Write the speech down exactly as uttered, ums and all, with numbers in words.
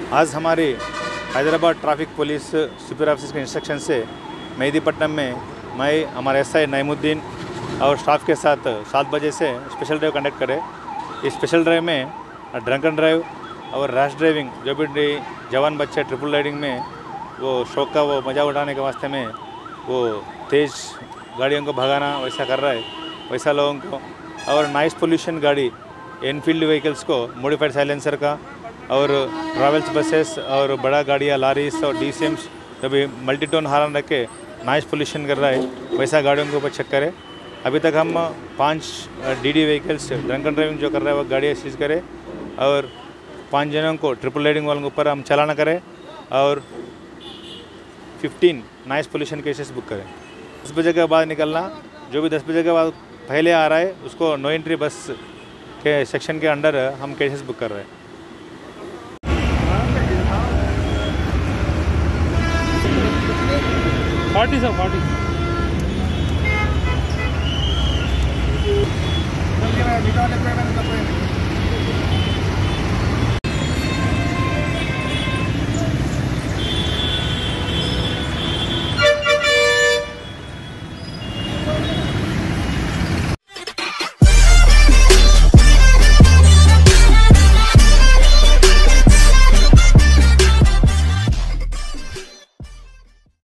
आज हमारे Hyderabad traffic police super officer के इंस्ट्रक्शन से मेहदीपट्टनम में मैं हमारे एसआई नईमुद्दीन और स्टाफ के साथ सात बजे से स्पेशल ड्राइव कंडक्ट करें। इस स्पेशल ड्राइव में ड्रंक एंड ड्राइव और रैश ड्राइविंग जो भी जवान बच्चे ट्रिपल राइडिंग में वो शौक का वो मज़ा उठाने के वास्ते में वो तेज़ गाड़ियों को भगाना वैसा कर रहा है, वैसा लोगों को। और नॉइस पोल्यूशन गाड़ी एनफील्ड व्हीकल्स को मॉडिफाइड साइलेंसर का और ट्रैवल्स बसेस और बड़ा गाड़ियाँ लारीस और डी सी एम्स जो भी मल्टीटोन हार्न रख के नॉइस पोल्यूशन कर रहा है, वैसा गाड़ियों के ऊपर चेक करें। अभी तक हम पांच D D vehicles drunk and driving जो कर रहा है वो गाड़ियाँ सीज करें और पाँच जनों को ट्रिपल राइडिंग वालों के ऊपर हम चालान करें और fifteen noise pollution cases book करें। दस बजे के बाद निकलना, जो भी दस बजे के बाद पहले आ रहा है उसको नो एंट्री बस के सेक्शन के अंडर हम केसेस बुक कर रहे हैं। Forty sir forty